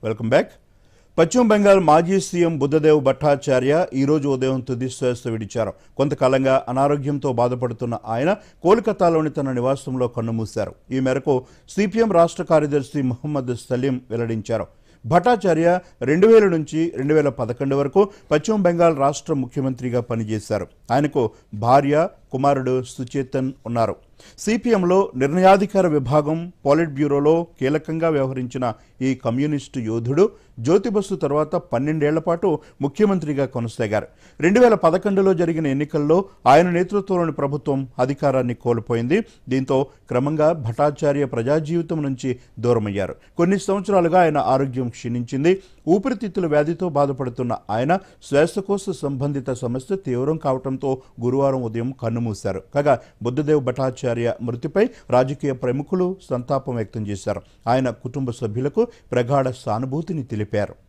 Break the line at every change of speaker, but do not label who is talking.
Welcome back. పశ్చిమ బెంగాల్ మాజీ CM Buddhadev Bhattacharya ఈ రోజు ఉదయం తుది శ్వాస విడిచారు. కొంతకాలంగా అనారోగ్యంతో బాధపడుతున్న ఆయన కోల్కతాలోని తన నివాసంలో కన్నుమూశారు. ఈ మేరకు సిపిఎం రాష్ట్ర కార్యదర్శి మహమ్మద్ సలీం వెల్లడించారు. భట్టాచార్య 2000 నుంచి 2011 వరకు పశ్చిమ బెంగాల్ రాష్ట్ర ముఖ్యమంత్రిగా పనిచేశారు. ఆయనకు భార్య, కుమారుడు సుచేతన్ ఉన్నారు. సిపిఎంలో నిర్ణయాధికార విభాగం, పాలిట్ బ్యూరోలో కీలకంగా వ్యవహరించిన ఈ కమ్యూనిస్టు యోధుడు జ్యోతిబసు తర్వాత 12 ఏళ్ల పాటు ముఖ్యమంత్రిగా కొనసాగారు. 2011లో జరిగిన ఎన్నికల్లో ఆయన నేతృత్వంలోని ప్రభుత్వం అధికారాన్ని కోల్పోయింది. దీంతో క్రమంగా భట్టాచార్య ప్రజా జీవితం నుంచి దూరమయ్యారు. కొన్ని సంవత్సరాలుగా ఆయన ఆరోగ్యం క్షీణించింది. ఊపిరితిత్తుల వ్యాధితో బాధపడుతున్న ఆయన శ్వాసకోశ సంబంధిత సమస్య తీవ్రం కావడంతో గురువారం ఉదయం కన్నుమూశారు. కాగా బుద్ధదేవ్ భట్టాచార్య మృతిపై రాజకీయ ప్రముఖులు సంతాపం వ్యక్తం చేశారు. ఆయన కుటుంబ సభ్యులకు ప్రగాఢ సానుభూతిని తెలిపారు.